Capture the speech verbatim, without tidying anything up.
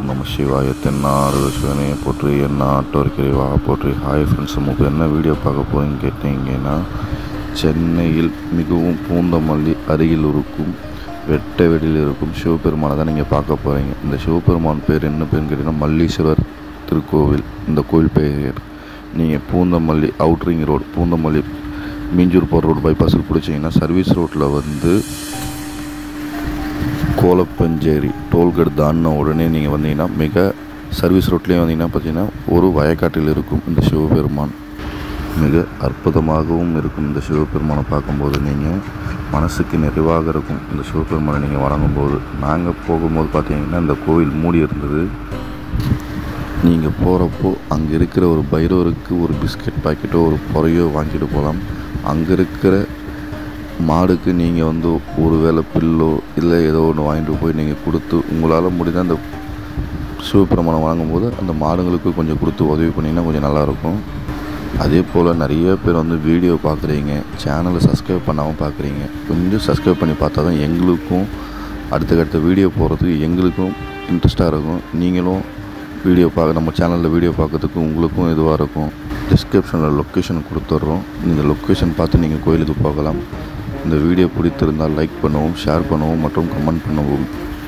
நம சிவாய. தென்னாடு சிவனை போற்றி, எந்நாட்டோர்க்கிறைவாக போற்றி. ஹாய் ஃப்ரெண்ட்ஸ், நமக்கு என்ன வீடியோ பார்க்க போகிறீங்கன்னு கேட்டீங்கன்னா, சென்னையில் மிகவும் பூந்தமல்லி அருகில் இருக்கும் வெட்ட வெளியில் இருக்கும் சிவபெருமானை தான் நீங்கள் பார்க்க போகிறீங்க. இந்த சிவபெருமான் பேர் என்ன பேருன்னு கேட்டிங்கன்னா மல்லீஸ்வரர் திருக்கோவில். இந்த கோவில் பெயர் நீங்கள் பூந்தமல்லி அவுட்ரிங் ரோடு, பூந்தமல்லி மீஞ்சூர் போகிற ரோடு பைபாஸில் பிடிச்சிங்கன்னா சர்வீஸ் ரோட்டில் வந்து கோலப்பஞ்சேரி டோல்கேட் தாண்டின உடனே நீங்கள் வந்தீங்கன்னா மிக சர்வீஸ் ரோட்லேயே வந்தீங்கன்னா பார்த்தீங்கன்னா ஒரு வயக்காட்டில் இருக்கும் இந்த சிவபெருமான். மிக அற்புதமாகவும் இருக்கும். இந்த சிவபெருமானை பார்க்கும்போது நீங்கள் மனசுக்கு நிறைவாக இருக்கும். இந்த சிவபெருமானை நீங்கள் வணங்கும்போது, நாங்கள் போகும்போது பார்த்தீங்கன்னா இந்த கோவில் மூடி இருந்தது. நீங்கள் போகிறப்போ அங்கே இருக்கிற ஒரு பைரவருக்கு ஒரு பிஸ்கட் பாக்கெட்டோ ஒரு பொறையோ வாங்கிட்டு போகலாம். அங்கே இருக்கிற மாடுக்கு நீங்கள் வந்து ஒரு வேளை பில்லோ இல்லை ஏதோ ஒன்று வாங்கிட்டு போய் நீங்கள் கொடுத்து, உங்களால் முடிந்தால் அந்த சிவபெருமானை வணங்கும்போது அந்த மாடுங்களுக்கு கொஞ்சம் கொடுத்து உதவி பண்ணிங்கன்னா கொஞ்சம் நல்லாயிருக்கும். அதே போல் நிறைய பேர் வந்து வீடியோ பார்க்குறீங்க, சேனலை சப்ஸ்கிரைப் பண்ணாமல் பார்க்குறீங்க. கொஞ்சம் சப்ஸ்கிரைப் பண்ணி பார்த்தா தான் எங்களுக்கும் அடுத்தடுத்த வீடியோ போகிறதுக்கு எங்களுக்கும் இன்ட்ரெஸ்ட்டாக இருக்கும். நீங்களும் வீடியோ பார்க்க நம்ம சேனலில் வீடியோ பார்க்கறதுக்கு உங்களுக்கும் இதுவாக இருக்கும். டிஸ்கிரிப்ஷனில் லொக்கேஷன் கொடுத்துட்றோம். நீங்கள் லொக்கேஷன் பார்த்து நீங்கள் கோயிலுக்கு போகலாம். இந்த வீடியோ பிடித்திருந்தால் லைக் பண்ணவும், ஷேர் பண்ணவும் மற்றும் கமெண்ட் பண்ணவும்.